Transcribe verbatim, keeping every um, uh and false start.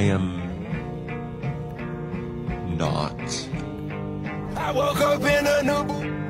I am not. I woke up in a new